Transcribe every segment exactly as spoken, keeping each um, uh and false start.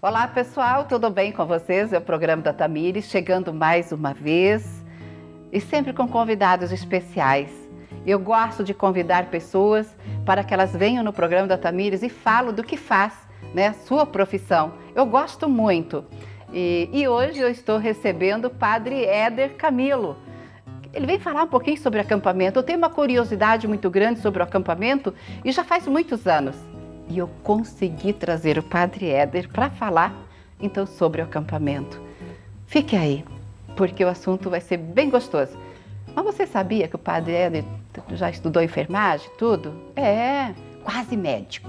Olá pessoal, tudo bem com vocês? É o programa da Tamires, chegando mais uma vez e sempre com convidados especiais. Eu gosto de convidar pessoas para que elas venham no programa da Tamires e falem do que faz, né? Sua profissão. Eu gosto muito. E, e hoje eu estou recebendo o Padre Éder Camilo. Ele vem falar um pouquinho sobre acampamento. Eu tenho uma curiosidade muito grande sobre o acampamento e já faz muitos anos. E eu consegui trazer o Padre Éder para falar, então, sobre o acampamento. Fique aí, porque o assunto vai ser bem gostoso. Mas você sabia que o Padre Éder já estudou enfermagem, tudo? É, quase médico.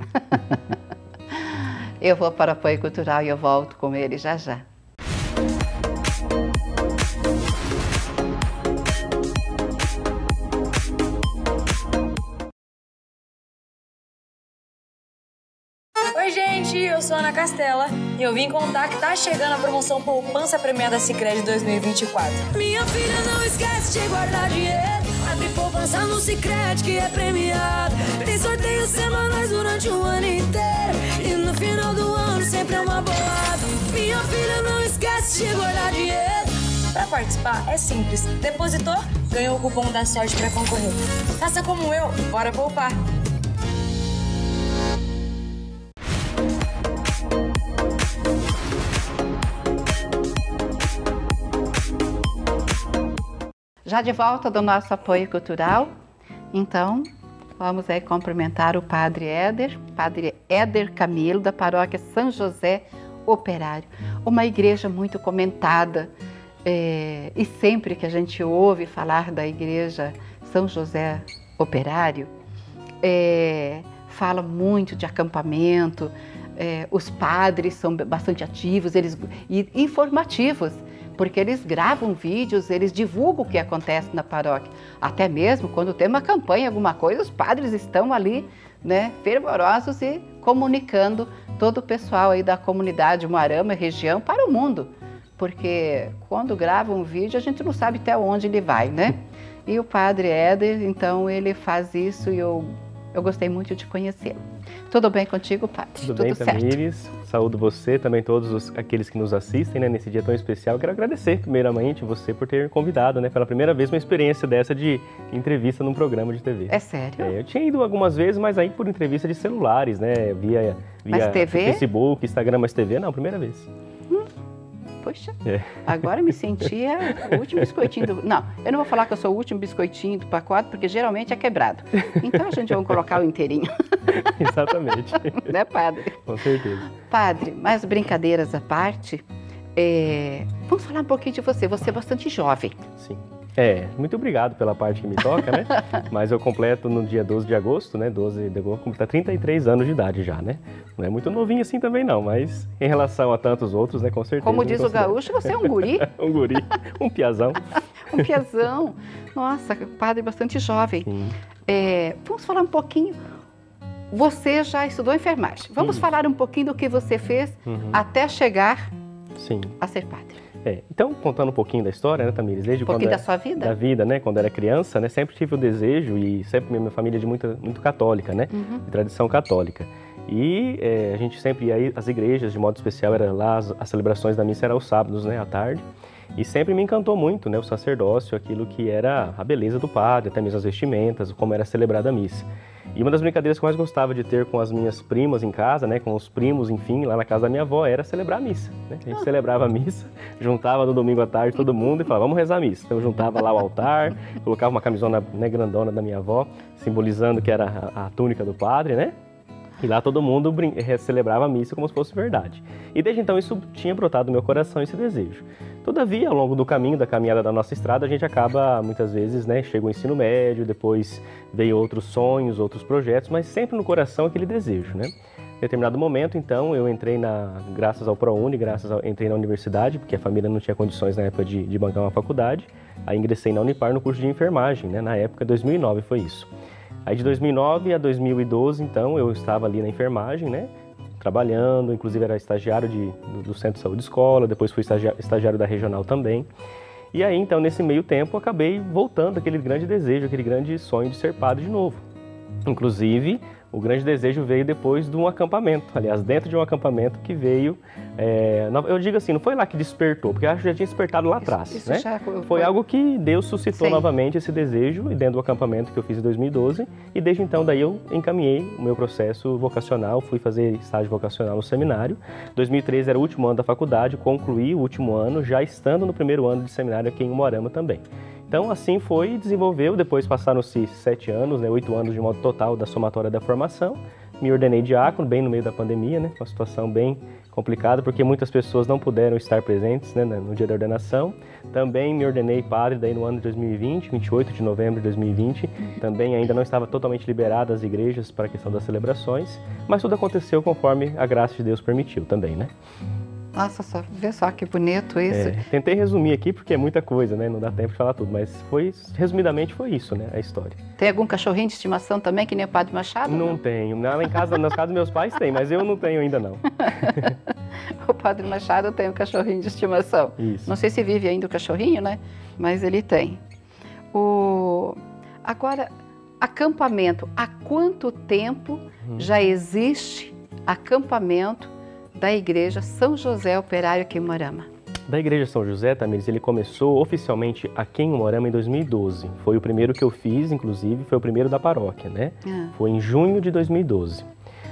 Eu vou para o apoio cultural e eu volto com ele já já. Oi gente, eu sou a Ana Castela e eu vim contar que tá chegando a promoção Poupança Premiada Sicredi dois mil e vinte e quatro. Minha filha, não esquece de guardar dinheiro. Abre poupança no Sicredi que é premiado. Tem sorteios semanais durante o ano inteiro e no final do ano sempre é uma bolada. Minha filha, não esquece de guardar dinheiro. Para participar é simples. Depositou, ganhou o cupom da sorte para concorrer. Faça como eu, bora poupar. Já de volta do nosso apoio cultural, então vamos aí cumprimentar o Padre Éder, Padre Éder Camilo, da paróquia São José Operário. Uma igreja muito comentada, é, e sempre que a gente ouve falar da igreja São José Operário, é, fala muito de acampamento, é, os padres são bastante ativos eles, e informativos, porque eles gravam vídeos, eles divulgam o que acontece na paróquia. Até mesmo quando tem uma campanha, alguma coisa, os padres estão ali, né, fervorosos e comunicando todo o pessoal aí da comunidade Umuarama, região, para o mundo. Porque quando grava um vídeo, a gente não sabe até onde ele vai, né? E o Padre Éder, então, ele faz isso e eu, eu gostei muito de conhecê-lo. Tudo bem contigo, Padre? Tudo, Tudo bem, certo? Tamires. Saúdo você, também todos os, aqueles que nos assistem, né, nesse dia tão especial. Eu quero agradecer, primeiramente, você por ter convidado, né, pela primeira vez, uma experiência dessa de entrevista num programa de T V. É sério? É, eu tinha ido algumas vezes, mas aí por entrevista de celulares, né, via, via T V? Facebook, Instagram, mas T V não, primeira vez. Hum. Poxa, é. Agora me sentia o último biscoitinho do... Não, eu não vou falar que eu sou o último biscoitinho do pacote, porque geralmente é quebrado. Então a gente vai colocar o inteirinho. Exatamente. Né, Padre? Com certeza. Padre, mas brincadeiras à parte, é... vamos falar um pouquinho de você. Você é bastante jovem. Sim. É, muito obrigado pela parte que me toca, né? Mas eu completo no dia doze de agosto, né? doze de agosto, completar trinta e três anos de idade já, né? Não é muito novinho assim também não, mas em relação a tantos outros, né? Com certeza. Como diz o gaúcho, você é um guri. Um guri, um piazão. Um piazão. Nossa, padre bastante jovem. É, vamos falar um pouquinho. Você já estudou enfermagem. Vamos uhum. falar um pouquinho do que você fez uhum. até chegar Sim. a ser padre. É, então, contando um pouquinho da história, né, Tamires? Desde um pouquinho quando da sua vida? Da vida, né? Quando era criança, né? Sempre tive o desejo e sempre minha família é de muita, muito católica, né? Uhum. De tradição católica. E é, a gente sempre ia às igrejas, de modo especial, era lá, as, as celebrações da missa eram aos sábados, né? À tarde. E sempre me encantou muito, né? O sacerdócio, aquilo que era a beleza do padre, até mesmo as vestimentas, como era celebrada a missa. E uma das brincadeiras que eu mais gostava de ter com as minhas primas em casa, né, com os primos, enfim, lá na casa da minha avó, era celebrar a missa, né? A gente ah. celebrava a missa, juntava no domingo à tarde todo mundo e falava, vamos rezar a missa. Então eu juntava lá o altar, colocava uma camisona, né, grandona da minha avó, simbolizando que era a, a túnica do padre, né? E lá todo mundo celebrava a missa como se fosse verdade. E desde então isso tinha brotado no meu coração, esse desejo. Todavia, ao longo do caminho, da caminhada da nossa estrada, a gente acaba, muitas vezes, né, chega o ensino médio, depois veio outros sonhos, outros projetos, mas sempre no coração aquele desejo, né? Em determinado momento, então, eu entrei na, graças ao ProUni, graças ao, entrei na universidade, porque a família não tinha condições na época de, de bancar uma faculdade, aí ingressei na Unipar no curso de enfermagem, né, na época, dois mil e nove foi isso. Aí de dois mil e nove a dois mil e doze, então, eu estava ali na enfermagem, né? Trabalhando, inclusive era estagiário de, do, do Centro de Saúde Escola, depois fui estagiário, estagiário da Regional também. E aí, então, nesse meio tempo, acabei voltando àquele grande desejo, aquele grande sonho de ser padre de novo. Inclusive, o grande desejo veio depois de um acampamento, aliás, dentro de um acampamento que veio, é, eu digo assim, não foi lá que despertou, porque eu acho que já tinha despertado lá atrás, isso, isso né? já foi, foi algo que Deus suscitou Sim. novamente esse desejo dentro do acampamento que eu fiz em dois mil e doze, e desde então daí eu encaminhei o meu processo vocacional, fui fazer estágio vocacional no seminário. dois mil e treze era o último ano da faculdade, concluí o último ano, já estando no primeiro ano de seminário aqui em Umuarama também. Então, assim foi, desenvolveu, depois passaram-se sete anos, né, oito anos de modo total da somatória da formação. Me ordenei diácono, bem no meio da pandemia, né, uma situação bem complicada, porque muitas pessoas não puderam estar presentes, né, no dia da ordenação. Também me ordenei padre daí no ano de dois mil e vinte, vinte e oito de novembro de dois mil e vinte. Também ainda não estava totalmente liberada as igrejas para a questão das celebrações, mas tudo aconteceu conforme a graça de Deus permitiu também, né? Nossa, só, vê só que bonito isso. É, tentei resumir aqui porque é muita coisa, né? Não dá tempo de falar tudo, mas foi, resumidamente foi isso, né? A história. Tem algum cachorrinho de estimação também, que nem o Padre Machado? Não, não? tenho. Lá em casa, nas casas dos meus pais tem, mas eu não tenho ainda não. O Padre Machado tem um cachorrinho de estimação. Isso. Não sei se vive ainda o cachorrinho, né? Mas ele tem. O... Agora, acampamento. Há quanto tempo hum. já existe acampamento da Igreja São José Operário aqui em Umuarama? Da Igreja São José, Tamires, ele começou oficialmente aqui em Umuarama em dois mil e doze. Foi o primeiro que eu fiz, inclusive, foi o primeiro da paróquia, né? Ah. Foi em junho de dois mil e doze.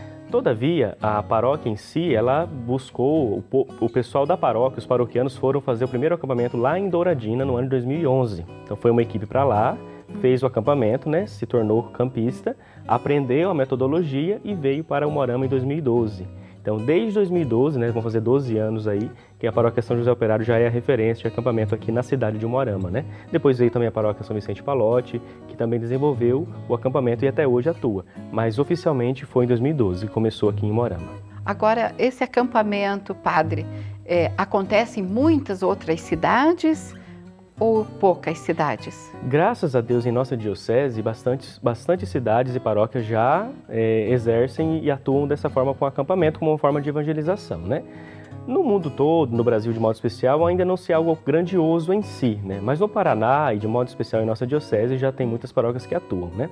Todavia, a paróquia em si, ela buscou, o, o pessoal da paróquia, os paroquianos foram fazer o primeiro acampamento lá em Douradina no ano de dois mil e onze. Então foi uma equipe para lá, fez o acampamento, né? Se tornou campista, aprendeu a metodologia e veio para Umuarama em dois mil e doze. Então, desde dois mil e doze, né, vão fazer doze anos aí, que a Paróquia São José Operário já é a referência de acampamento aqui na cidade de Umuarama, né? Depois veio também a Paróquia São Vicente Palotti, que também desenvolveu o acampamento e até hoje atua. Mas oficialmente foi em dois mil e doze, começou aqui em Umuarama. Agora, esse acampamento, padre, é, acontece em muitas outras cidades ou poucas cidades? Graças a Deus, em nossa diocese, bastantes, bastantes cidades e paróquias já é, exercem e atuam dessa forma com acampamento, como uma forma de evangelização, né? No mundo todo, no Brasil de modo especial, ainda não se é algo grandioso em si, né? Mas no Paraná e de modo especial em nossa diocese já tem muitas paróquias que atuam, né?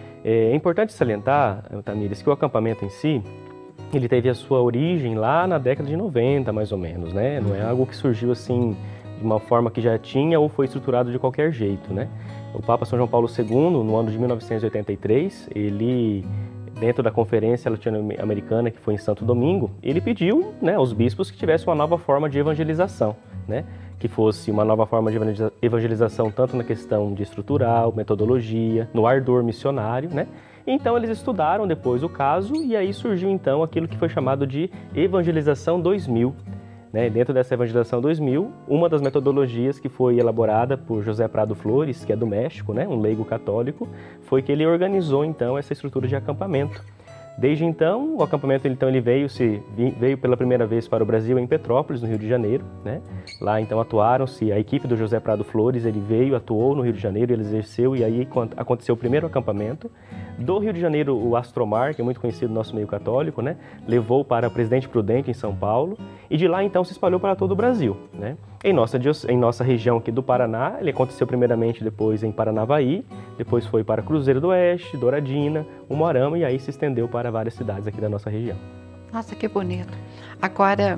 É importante salientar, Tamires, que o acampamento em si, ele teve a sua origem lá na década de noventa, mais ou menos, né? Não é algo que surgiu assim de uma forma que já tinha ou foi estruturado de qualquer jeito, né? O Papa São João Paulo segundo, no ano de mil novecentos e oitenta e três, ele, dentro da conferência latino-americana que foi em Santo Domingo, ele pediu, né, aos bispos que tivesse uma nova forma de evangelização, né? Que fosse uma nova forma de evangelização tanto na questão de estrutural, metodologia, no ardor missionário, né? Então eles estudaram depois o caso e aí surgiu então aquilo que foi chamado de Evangelização dois mil. Né, dentro dessa Evangelização dois mil, uma das metodologias que foi elaborada por José Prado Flores, que é do México, né, um leigo católico, foi que ele organizou então essa estrutura de acampamento. Desde então, o acampamento então, ele veio, se, veio pela primeira vez para o Brasil em Petrópolis, no Rio de Janeiro. Né? Lá então atuaram-se, a equipe do José Prado Flores, ele veio, atuou no Rio de Janeiro, ele exerceu e aí aconteceu o primeiro acampamento. Do Rio de Janeiro, o Astromar, que é muito conhecido no nosso meio católico, né, levou para Presidente Prudente, em São Paulo, e de lá então se espalhou para todo o Brasil. Né? Em, nossa, em nossa região aqui do Paraná, ele aconteceu primeiramente depois em Paranavaí, depois foi para Cruzeiro do Oeste, Douradina, Umuarama, e aí se estendeu para várias cidades aqui da nossa região. Nossa, que bonito. Agora,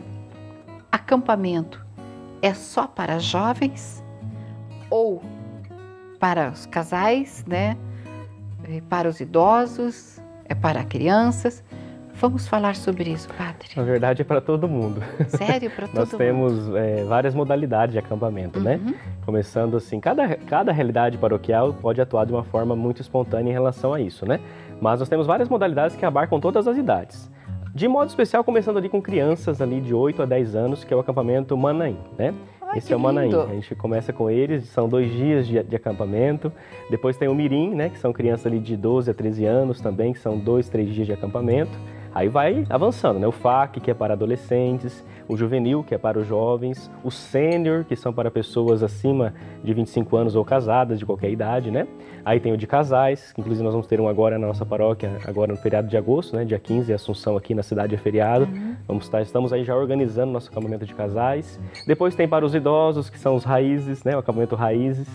acampamento é só para jovens ou para os casais, né? Para os idosos, é para crianças? Vamos falar sobre isso, padre. Na verdade, é para todo mundo. Sério? Para todo mundo? Nós temos é, várias modalidades de acampamento, uhum. né? Começando assim, cada, cada realidade paroquial pode atuar de uma forma muito espontânea em relação a isso, né? Mas nós temos várias modalidades que abarcam todas as idades. De modo especial, começando ali com crianças ali de oito a dez anos, que é o acampamento Manaim, né? Ai, Esse é o Manaim. lindo. A gente começa com eles, são dois dias de, de acampamento. Depois tem o Mirim, né? Que são crianças ali de doze a treze anos também, que são dois, três dias de acampamento. Aí vai avançando, né? O F A C, que é para adolescentes, o Juvenil, que é para os jovens, o Sênior, que são para pessoas acima de vinte e cinco anos ou casadas, de qualquer idade, né? Aí tem o de casais, que inclusive nós vamos ter um agora na nossa paróquia, agora no feriado de agosto, né? Dia quinze, Assunção aqui na cidade é feriado. Uhum. Vamos estar, estamos aí já organizando nosso acampamento de casais. Depois tem para os idosos, que são os raízes, né? O acampamento raízes,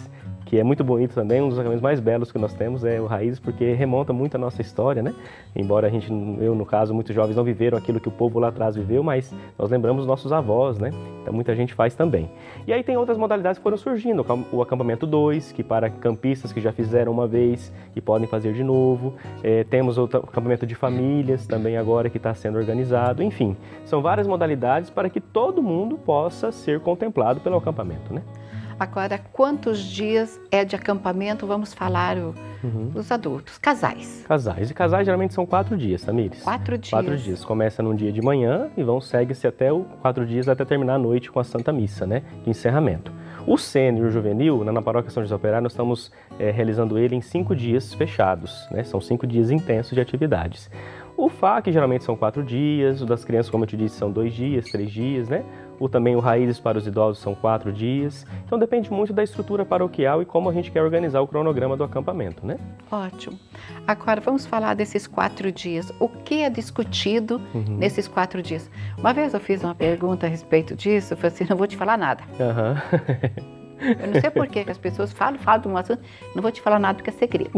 que é muito bonito também, um dos acampamentos mais belos que nós temos é o Raízes, porque remonta muito a nossa história, né? Embora a gente, eu no caso, muitos jovens não viveram aquilo que o povo lá atrás viveu, mas nós lembramos os nossos avós, né? Então muita gente faz também. E aí tem outras modalidades que foram surgindo, o acampamento dois, que para campistas que já fizeram uma vez e podem fazer de novo. É, temos o acampamento de famílias também agora que está sendo organizado. Enfim, são várias modalidades para que todo mundo possa ser contemplado pelo acampamento, né? Agora, quantos dias é de acampamento? Vamos falar o, Uhum. os adultos, casais. Casais. E casais geralmente são quatro dias, Tamires. Quatro dias. Quatro dias. Começa num dia de manhã e vão segue-se até o quatro dias até terminar a noite com a Santa Missa, né? De encerramento. O sênior e o juvenil, na, na Paróquia São José Operário, nós estamos é, realizando ele em cinco dias fechados, né? São cinco dias intensos de atividades. O F A C geralmente são quatro dias, o das crianças, como eu te disse, são dois dias, três dias, né? O também o Raízes para os idosos são quatro dias. Então depende muito da estrutura paroquial e como a gente quer organizar o cronograma do acampamento, né? Ótimo. Agora vamos falar desses quatro dias. O que é discutido Uhum. nesses quatro dias? Uma vez eu fiz uma pergunta a respeito disso, eu falei assim, não vou te falar nada. Aham. Eu não sei por que as pessoas falam, falam de um assunto, não vou te falar nada porque é segredo.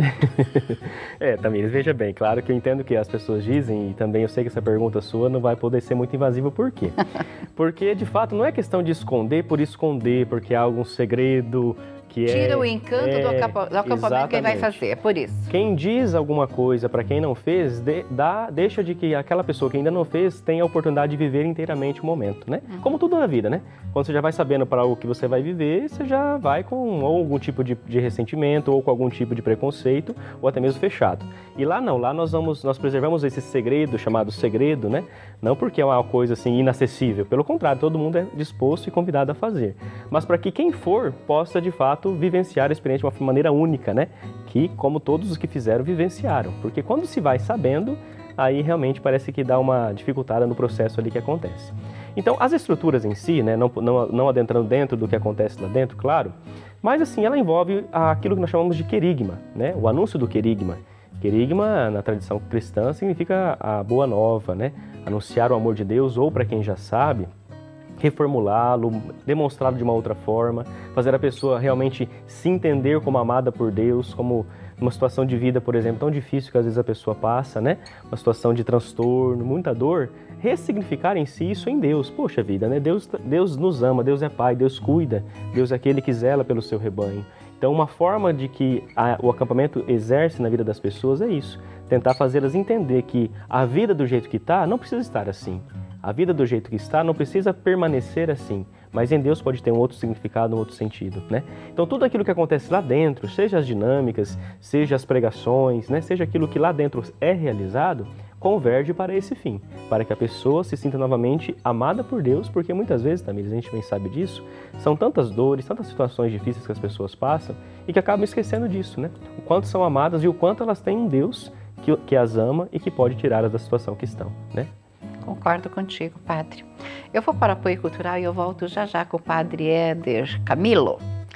É, Tamires, veja bem, claro que eu entendo que as pessoas dizem, e também eu sei que essa pergunta sua não vai poder ser muito invasiva, por quê? Porque, de fato, não é questão de esconder por esconder, porque há algum segredo que é... Tira o encanto é, do, acampa, do acampamento que quem vai fazer, é por isso. Quem diz alguma coisa para quem não fez, de, dá, deixa de que aquela pessoa que ainda não fez tenha a oportunidade de viver inteiramente o momento, né? Uhum. Como tudo na vida, né? Quando você já vai sabendo para o que você vai viver, você já vai com ou algum tipo de, de ressentimento, ou com algum tipo de preconceito, ou até mesmo fechado. E lá não, lá nós vamos, nós preservamos esse segredo, chamado segredo, né? Não porque é uma coisa assim inacessível, pelo contrário, todo mundo é disposto e convidado a fazer. Mas para que quem for possa, de fato, vivenciar a experiência de uma maneira única, né? Que, como todos os que fizeram, vivenciaram. Porque quando se vai sabendo, aí realmente parece que dá uma dificultada no processo ali que acontece. Então, as estruturas em si, né? Não, não, não adentrando dentro do que acontece lá dentro, claro, mas assim, ela envolve aquilo que nós chamamos de querigma, né? O anúncio do querigma. Querigma, na tradição cristã, significa a boa nova, né? Anunciar o amor de Deus, ou para quem já sabe, reformulá-lo, demonstrá-lo de uma outra forma, fazer a pessoa realmente se entender como amada por Deus, como uma situação de vida, por exemplo, tão difícil que às vezes a pessoa passa, né? Uma situação de transtorno, muita dor, ressignificar em si isso em Deus. Poxa vida, né? Deus, Deus nos ama, Deus é Pai, Deus cuida, Deus é aquele que zela pelo seu rebanho. Então, uma forma de que a, o acampamento exerce na vida das pessoas é isso, tentar fazê-las entender que a vida do jeito que está não precisa estar assim. A vida do jeito que está não precisa permanecer assim, mas em Deus pode ter um outro significado, um outro sentido, né? Então tudo aquilo que acontece lá dentro, seja as dinâmicas, seja as pregações, né? Seja aquilo que lá dentro é realizado, converge para esse fim, para que a pessoa se sinta novamente amada por Deus, porque muitas vezes, Tamires, a gente bem sabe disso, são tantas dores, tantas situações difíceis que as pessoas passam e que acabam esquecendo disso, né? O quanto são amadas e o quanto elas têm um Deus que, que as ama e que pode tirá-las da situação que estão, né? Concordo contigo, padre. Eu vou para o apoio cultural e eu volto já já com o padre Éder Camilo.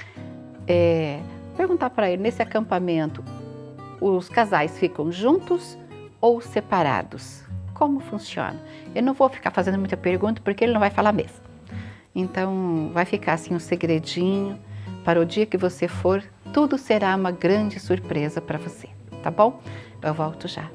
É, perguntar para ele, nesse acampamento, os casais ficam juntos ou separados? Como funciona? Eu não vou ficar fazendo muita pergunta porque ele não vai falar mesmo. Então, vai ficar assim um segredinho para o dia que você for, tudo será uma grande surpresa para você, tá bom? Eu volto já.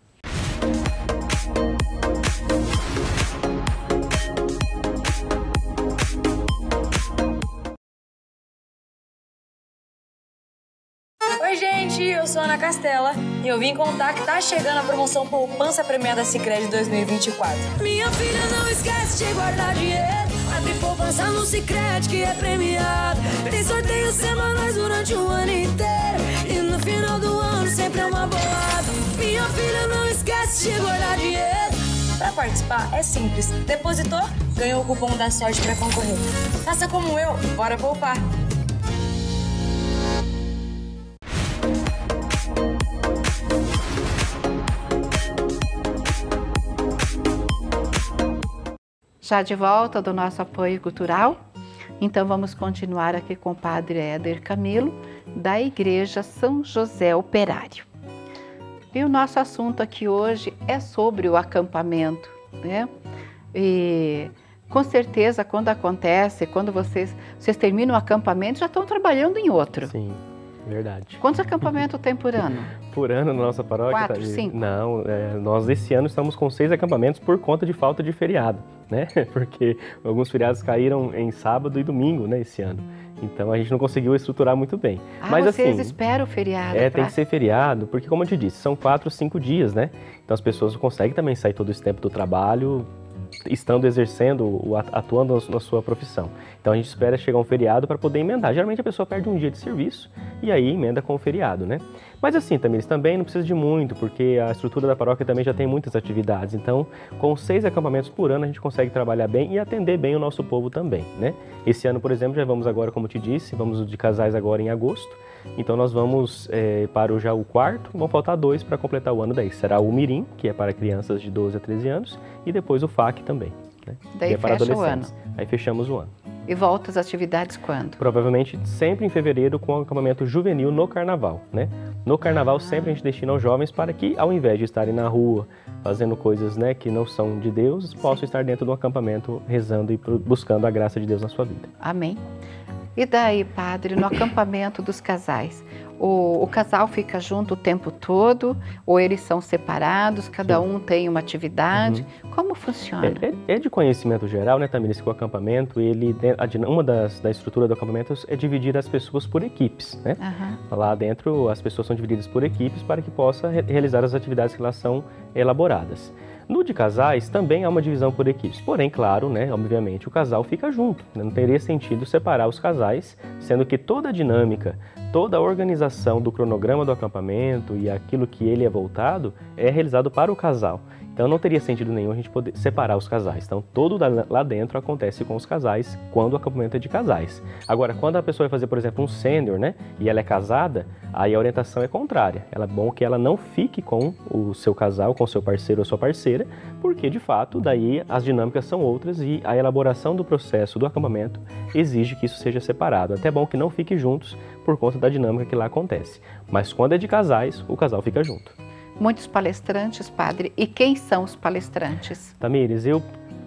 Oi gente, eu sou a Ana Castela e eu vim contar que tá chegando a promoção Poupança Premiada Sicredi dois mil e vinte e quatro. Minha filha, não esquece de guardar dinheiro. Abre poupança no Sicredi que é premiado. Tem sorteios semanais durante o ano inteiro. E no final do ano sempre é uma bolada. Minha filha, não esquece de guardar dinheiro. Para participar é simples. Depositou, ganhou o cupom da sorte para concorrer. Faça como eu, bora poupar. Já de volta do nosso apoio cultural, então vamos continuar aqui com o padre Éder Camilo, da Igreja São José Operário. E o nosso assunto aqui hoje é sobre o acampamento, né? E com certeza quando acontece, quando vocês, vocês terminam o acampamento, já estão trabalhando em outro. Sim. Verdade. Quantos acampamentos tem por ano? Por ano na nossa paróquia? Quatro, tá, cinco? Não, é, nós esse ano estamos com seis acampamentos por conta de falta de feriado, né? Porque alguns feriados caíram em sábado e domingo, né, esse ano. Então a gente não conseguiu estruturar muito bem. Ah, Mas vocês assim, esperam o feriado? É, pra... tem que ser feriado, porque como eu te disse, são quatro, cinco dias, né? Então as pessoas não conseguem também sair todo esse tempo do trabalho, estando exercendo, atuando na sua profissão. Então a gente espera chegar um feriado para poder emendar. Geralmente a pessoa perde um dia de serviço e aí emenda com o feriado, né? Mas assim, Tamires, também não precisa de muito, porque a estrutura da paróquia também já tem muitas atividades. Então, com seis acampamentos por ano, a gente consegue trabalhar bem e atender bem o nosso povo também, né? Esse ano, por exemplo, já vamos agora, como te disse, vamos de casais agora em agosto. Então nós vamos é, para o, já o quarto, vão faltar dois para completar o ano daí. Será o Mirim, que é para crianças de doze a treze anos, e depois o F A C também, né? Daí que é para fecha adolescentes. o ano. Aí fechamos o ano. E volta as atividades quando? Provavelmente sempre em fevereiro com o acampamento juvenil no carnaval, né? No carnaval Ah. sempre a gente destina aos jovens para que, ao invés de estarem na rua fazendo coisas, né, que não são de Deus, possam estar dentro do acampamento rezando e buscando a graça de Deus na sua vida. Amém. E daí, padre, no acampamento dos casais, o, o casal fica junto o tempo todo ou eles são separados, cada Sim. um tem uma atividade? Uhum. Como funciona? É, é, é de conhecimento geral, né, Tamires, que o acampamento, ele, uma das da estrutura do acampamento é dividir as pessoas por equipes, né? Uhum. Lá dentro as pessoas são divididas por equipes para que possa re realizar as atividades que elas são elaboradas. No de casais também há uma divisão por equipes, porém, claro, né, obviamente o casal fica junto, né? Não teria sentido separar os casais, sendo que toda a dinâmica, toda a organização do cronograma do acampamento e aquilo que ele é voltado é realizado para o casal. Então não teria sentido nenhum a gente poder separar os casais. Então tudo lá dentro acontece com os casais quando o acampamento é de casais. Agora, quando a pessoa vai fazer, por exemplo, um sênior, né, e ela é casada, aí a orientação é contrária. Ela é bom que ela não fique com o seu casal, com o seu parceiro ou sua parceira, porque de fato daí as dinâmicas são outras e a elaboração do processo do acampamento exige que isso seja separado. Até é bom que não fique juntos por conta da dinâmica que lá acontece. Mas quando é de casais, o casal fica junto. Muitos palestrantes, padre. E quem são os palestrantes? Tamires, eu,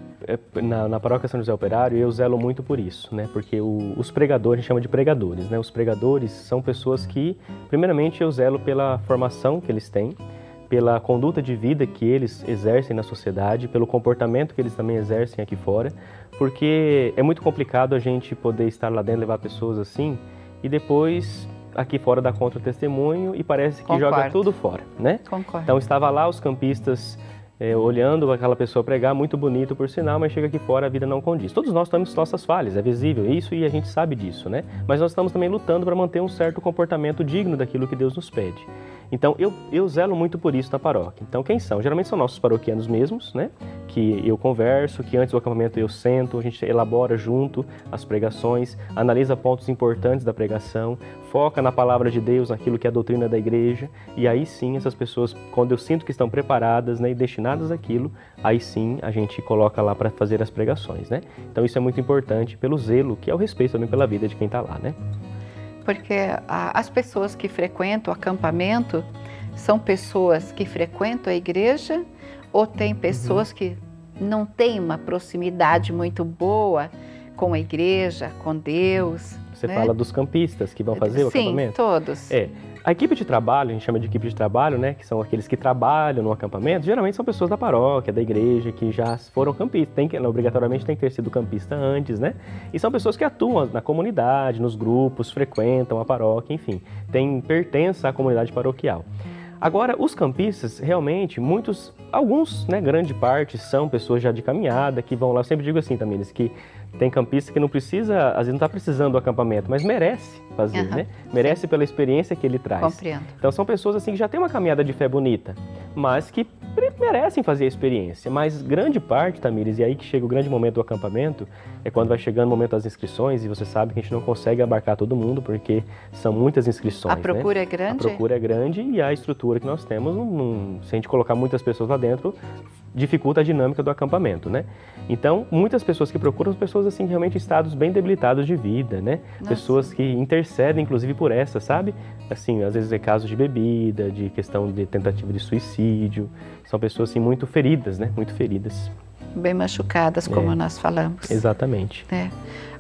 na, na paróquia São José Operário, eu zelo muito por isso, né? Porque o, os pregadores, a gente chama de pregadores, né? Os pregadores são pessoas que, primeiramente, eu zelo pela formação que eles têm, pela conduta de vida que eles exercem na sociedade, pelo comportamento que eles também exercem aqui fora, porque é muito complicado a gente poder estar lá dentro, levar pessoas assim, e depois aqui fora dá contra o testemunho e parece que Concordo. joga tudo fora, né? Concordo. Então estava lá os campistas é, olhando aquela pessoa pregar, muito bonito por sinal, mas chega aqui fora a vida não condiz. Todos nós temos nossas falhas, é visível isso e a gente sabe disso, né? Mas nós estamos também lutando para manter um certo comportamento digno daquilo que Deus nos pede. Então, eu, eu zelo muito por isso na paróquia. Então, quem são? Geralmente são nossos paroquianos mesmos, né? Que eu converso, que antes do acampamento eu sento, a gente elabora junto as pregações, analisa pontos importantes da pregação, foca na palavra de Deus, naquilo que é a doutrina da igreja, e aí sim, essas pessoas, quando eu sinto que estão preparadas, né, e destinadas àquilo, aí sim a gente coloca lá para fazer as pregações, né? Então, isso é muito importante pelo zelo, que é o respeito também pela vida de quem está lá, né? Porque a, as pessoas que frequentam o acampamento são pessoas que frequentam a igreja ou tem pessoas uhum. que não têm uma proximidade muito boa com a igreja, com Deus. Você né? fala dos campistas que vão fazer o Sim, acampamento? Sim, todos. É. A equipe de trabalho, a gente chama de equipe de trabalho, né, que são aqueles que trabalham no acampamento, geralmente são pessoas da paróquia, da igreja, que já foram campistas, tem que, obrigatoriamente tem que ter sido campista antes, né? E são pessoas que atuam na comunidade, nos grupos, frequentam a paróquia, enfim, tem pertença à comunidade paroquial. Agora, os campistas, realmente, muitos, alguns, né, grande parte, são pessoas já de caminhada, que vão lá, eu sempre digo assim também, que tem campista que não precisa, às vezes não está precisando do acampamento, mas merece fazer, uhum, né? Merece sim. pela experiência que ele traz. Compreendo. Então são pessoas assim que já têm uma caminhada de fé bonita, mas que merecem fazer a experiência. Mas grande parte, Tamires, e aí que chega o grande momento do acampamento, é quando vai chegando o momento das inscrições, e você sabe que a gente não consegue abarcar todo mundo, porque são muitas inscrições. A procura né? é grande? A procura é grande e a estrutura que nós temos, não, não, se a gente colocar muitas pessoas lá dentro, dificulta a dinâmica do acampamento, né? Então, muitas pessoas que procuram são pessoas assim realmente em estados bem debilitados de vida, né? Nossa. Pessoas que intercedem, inclusive, por essa, sabe? Assim, às vezes é casos de bebida, de questão de tentativa de suicídio. São pessoas assim muito feridas, né? Muito feridas. Bem machucadas, como é. nós falamos. Exatamente. É.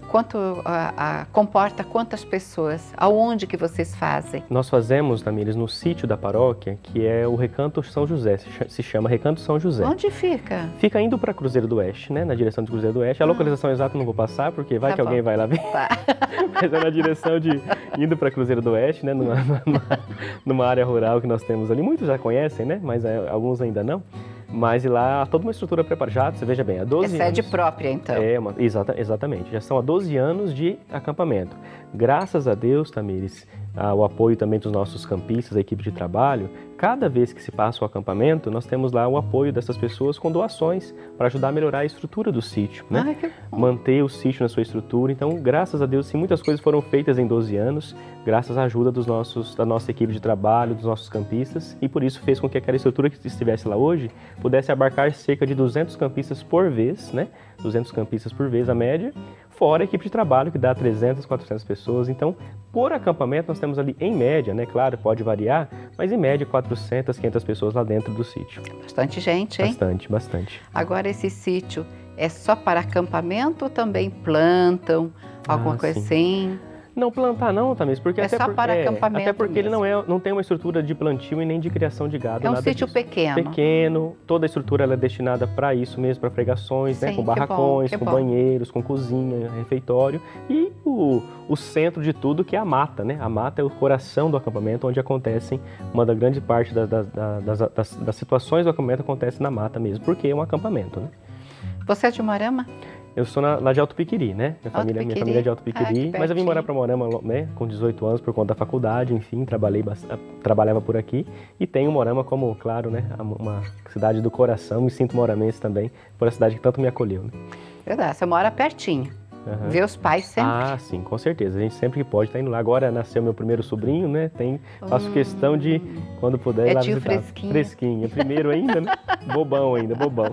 quanto a, a, comporta quantas pessoas? Aonde que vocês fazem? Nós fazemos, Tamires, no sítio da paróquia, que é o Recanto São José, se chama Recanto São José. Onde fica? Fica indo para Cruzeiro do Oeste, né? Na direção de Cruzeiro do Oeste. A ah. localização exata eu não vou passar, porque vai tá que bom. alguém vai lá ver. Tá. Mas é na direção de indo para Cruzeiro do Oeste, né? Numa, numa, numa área rural que nós temos ali. Muitos já conhecem, né? Mas é, alguns ainda não. Mas lá toda uma estrutura preparada, você veja bem, há doze anos... É sede própria, então. É, uma, exata, exatamente. Já são há doze anos de acampamento. Graças a Deus, Tamires, ao apoio também dos nossos campistas, a equipe de trabalho, cada vez que se passa o acampamento, nós temos lá o apoio dessas pessoas com doações para ajudar a melhorar a estrutura do sítio, né? Ai, que bom. Manter o sítio na sua estrutura. Então, graças a Deus, sim, muitas coisas foram feitas em doze anos, graças à ajuda dos nossos, da nossa equipe de trabalho, dos nossos campistas, e por isso fez com que aquela estrutura que estivesse lá hoje pudesse abarcar cerca de duzentos campistas por vez, né? duzentos campistas por vez, a média, fora a equipe de trabalho, que dá trezentas, quatrocentas pessoas. Então, por acampamento, nós temos ali, em média, né? Claro, pode variar, mas em média, quatrocentas, quinhentas pessoas lá dentro do sítio. Bastante gente, hein? Bastante, bastante. Agora, esse sítio é só para acampamento ou também plantam alguma ah, coisa sim. assim? Não plantar não, Tamires, porque é até só por, para é, acampamento até porque mesmo. ele não, é, não tem uma estrutura de plantio e nem de criação de gado. É um nada sítio disso. pequeno. Pequeno, toda a estrutura ela é destinada para isso mesmo, para pregações, Sim, né, com que barracões, bom, que com bom. banheiros, com cozinha, refeitório e o, o centro de tudo, que é a mata, né? A mata é o coração do acampamento, onde acontecem uma da grande parte da, da, da, das, das, das situações do acampamento acontece na mata mesmo, porque é um acampamento, né? Você é de Moarama? Eu sou na, lá de Alto Piquiri, né? Minha família, minha família é de Alto Piquiri, ah, mas eu vim morar para Moarama, né, com dezoito anos por conta da faculdade, enfim, trabalhei trabalhava por aqui e tenho Moarama como, claro, né, uma cidade do coração, me sinto moaramense também, por a cidade que tanto me acolheu, né? Verdade, você mora pertinho. Uhum. Ver os pais sempre. Ah, sim, com certeza. A gente sempre que pode estar indo lá. Agora nasceu meu primeiro sobrinho, né? Tem, faço hum. questão de, quando puder, ir é lá tio visitar. Fresquinho. Fresquinho. Primeiro ainda, né? Bobão ainda, bobão.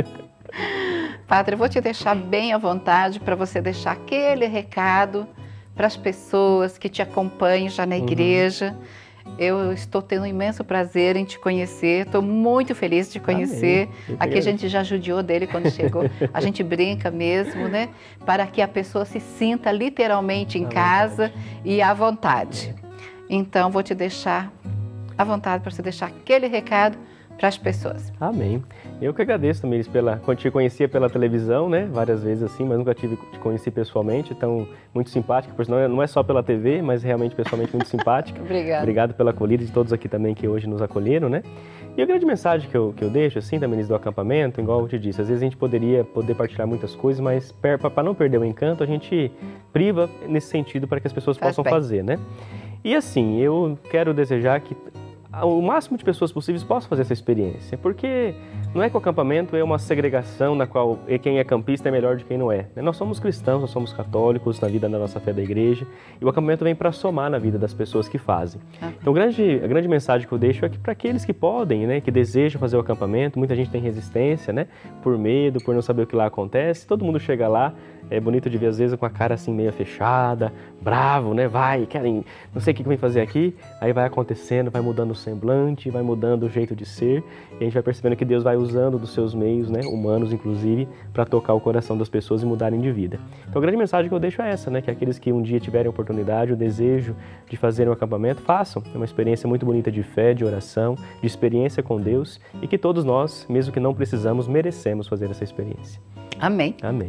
Padre, eu vou te deixar bem à vontade para você deixar aquele recado para as pessoas que te acompanham já na igreja. Uhum. Eu estou tendo um imenso prazer em te conhecer, estou muito feliz de te conhecer. Aqui a gente já judiou dele quando chegou, a gente brinca mesmo, né? Para que a pessoa se sinta literalmente em casa e à vontade. Então, vou te deixar à vontade para você deixar aquele recado para as pessoas. Amém. Eu que agradeço, Tamires, pela... Quando te conhecia pela televisão, né? Várias vezes assim, mas nunca tive te conheci pessoalmente, então muito simpática, por sinal, não é só pela T V, mas realmente pessoalmente muito simpática. Obrigada. Obrigado pela acolhida de todos aqui também que hoje nos acolheram, né? E a grande mensagem que eu, que eu deixo, assim, Tamires, do acampamento, igual eu te disse, às vezes a gente poderia poder partilhar muitas coisas, mas para não perder o encanto, a gente priva nesse sentido para que as pessoas Faz possam bem. fazer, né? E assim, eu quero desejar que o máximo de pessoas possíveis possam fazer essa experiência, porque não é que o acampamento é uma segregação na qual quem é campista é melhor de quem não é. Nós somos cristãos, nós somos católicos na vida da nossa fé da igreja, e o acampamento vem para somar na vida das pessoas que fazem. Então a grande, a grande mensagem que eu deixo é que para aqueles que podem, né, que desejam fazer o acampamento, muita gente tem resistência, né, por medo, por não saber o que lá acontece, todo mundo chega lá, é bonito de ver às vezes com a cara assim meio fechada, bravo, né, vai, querem, não sei o que vem fazer aqui, aí vai acontecendo, vai mudando o semblante, vai mudando o jeito de ser, e a gente vai percebendo que Deus vai usando dos seus meios, né, humanos inclusive, para tocar o coração das pessoas e mudarem de vida. Então a grande mensagem que eu deixo é essa, né, que aqueles que um dia tiverem a oportunidade, o desejo de fazer um acampamento, façam. É uma experiência muito bonita de fé, de oração, de experiência com Deus, e que todos nós, mesmo que não precisamos, merecemos fazer essa experiência. Amém. Amém.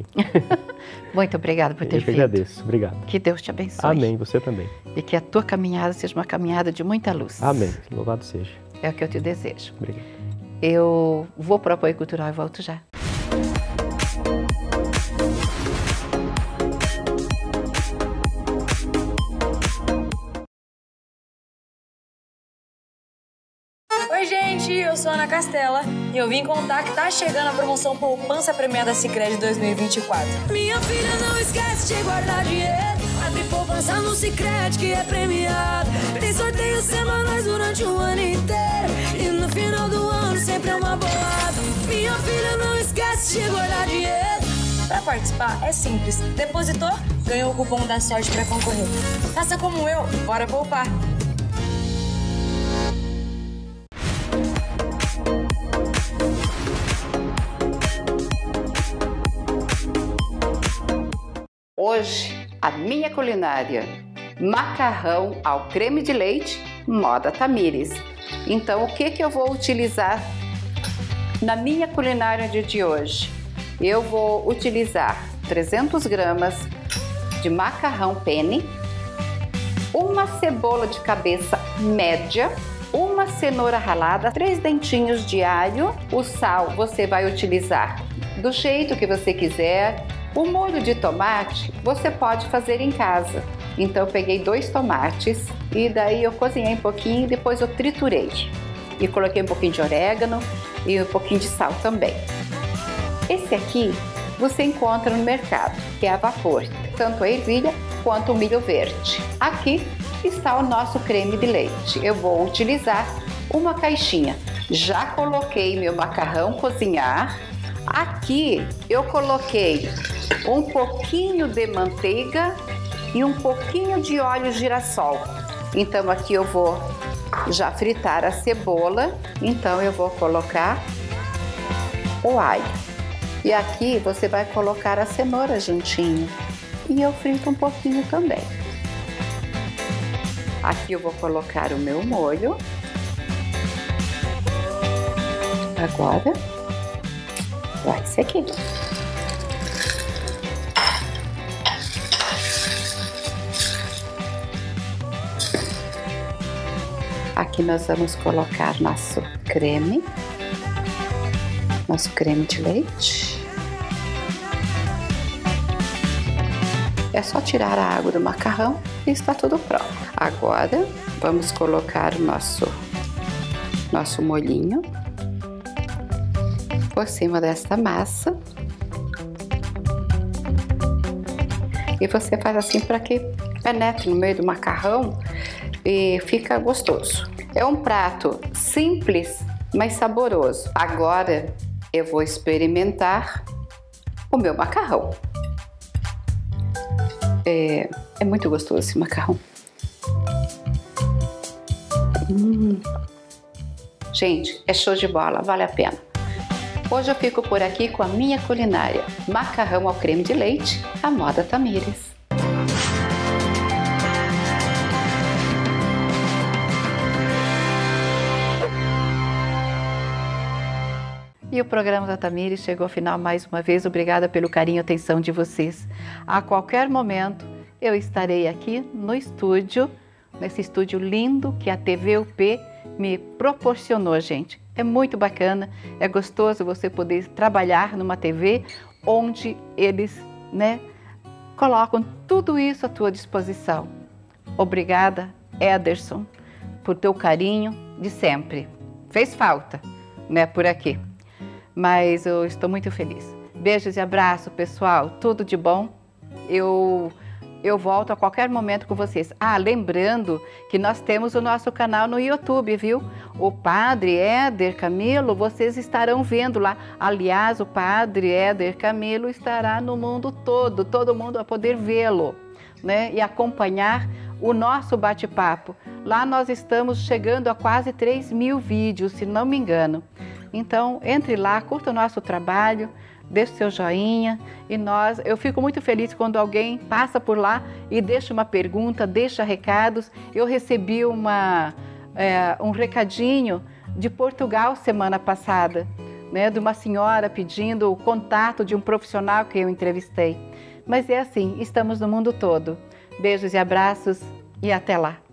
Muito obrigada por ter Eu que vindo. agradeço. Obrigado. Que Deus te abençoe. Amém. Você também. E que a tua caminhada seja uma caminhada de muita luz. Amém. Louvado seja. É o que eu te desejo. Obrigado. Eu vou para o apoio cultural e volto já. Oi gente, eu sou a Ana Castela e eu vim contar que tá chegando a promoção Poupança Premiada Sicredi dois mil e vinte e quatro. Minha filha, não esquece de guardar dinheiro. Abre poupança no Sicredi que é premiado. Tem sorteios semanais durante o ano inteiro. E no final do ano sempre é uma bolada. Minha filha, não esquece de guardar dinheiro. Para participar é simples. Depositou, ganhou o cupom da sorte para concorrer. Faça como eu, bora poupar. Hoje, a minha culinária, macarrão ao creme de leite, moda Tamires. Então, o que que eu vou utilizar na minha culinária de hoje? Eu vou utilizar trezentas gramas de macarrão penne, uma cebola de cabeça média, uma cenoura ralada, três dentinhos de alho. O sal você vai utilizar do jeito que você quiser. O molho de tomate você pode fazer em casa. Então eu peguei dois tomates e daí eu cozinhei um pouquinho e depois eu triturei. E coloquei um pouquinho de orégano e um pouquinho de sal também. Esse aqui você encontra no mercado, que é a vapor, tanto a ervilha quanto o milho verde. Aqui está o nosso creme de leite. Eu vou utilizar uma caixinha. Já coloquei meu macarrão cozinhar. Aqui eu coloquei um pouquinho de manteiga e um pouquinho de óleo girassol. Então aqui eu vou já fritar a cebola. Então eu vou colocar o alho. E aqui você vai colocar a cenoura juntinho. E eu frito um pouquinho também. Aqui eu vou colocar o meu molho. Agora vai ser aqui. Aqui nós vamos colocar nosso creme, nosso creme de leite. É só tirar a água do macarrão e está tudo pronto. Agora vamos colocar o nosso, nosso molhinho por cima desta massa. E você faz assim para que penetre no meio do macarrão e fica gostoso. É um prato simples, mas saboroso. Agora eu vou experimentar o meu macarrão. É, é muito gostoso esse macarrão. Hum. Gente, é show de bola, vale a pena. Hoje eu fico por aqui com a minha culinária. Macarrão ao creme de leite, a moda Tamires. E o programa da Tamires chegou ao final mais uma vez. Obrigada pelo carinho e atenção de vocês. A qualquer momento eu estarei aqui no estúdio, nesse estúdio lindo que a T V U P me proporcionou, gente. É muito bacana, é gostoso você poder trabalhar numa T V onde eles, né, colocam tudo isso à tua disposição. Obrigada, Ederson, por teu carinho de sempre. Fez falta, né, por aqui. Mas eu estou muito feliz. Beijos e abraço, pessoal. Tudo de bom. Eu, eu volto a qualquer momento com vocês. Ah, lembrando que nós temos o nosso canal no YouTube, viu? O Padre Éder Camilo, vocês estarão vendo lá. Aliás, o Padre Éder Camilo estará no mundo todo. Todo mundo vai poder vê-lo, né? E acompanhar o nosso bate-papo. Lá nós estamos chegando a quase três mil vídeos, se não me engano. Então, entre lá, curta o nosso trabalho, deixe seu joinha e nós, eu fico muito feliz quando alguém passa por lá e deixa uma pergunta, deixa recados. Eu recebi uma, é, um recadinho de Portugal semana passada, né, de uma senhora pedindo o contato de um profissional que eu entrevistei. Mas é assim, estamos no mundo todo. Beijos e abraços e até lá.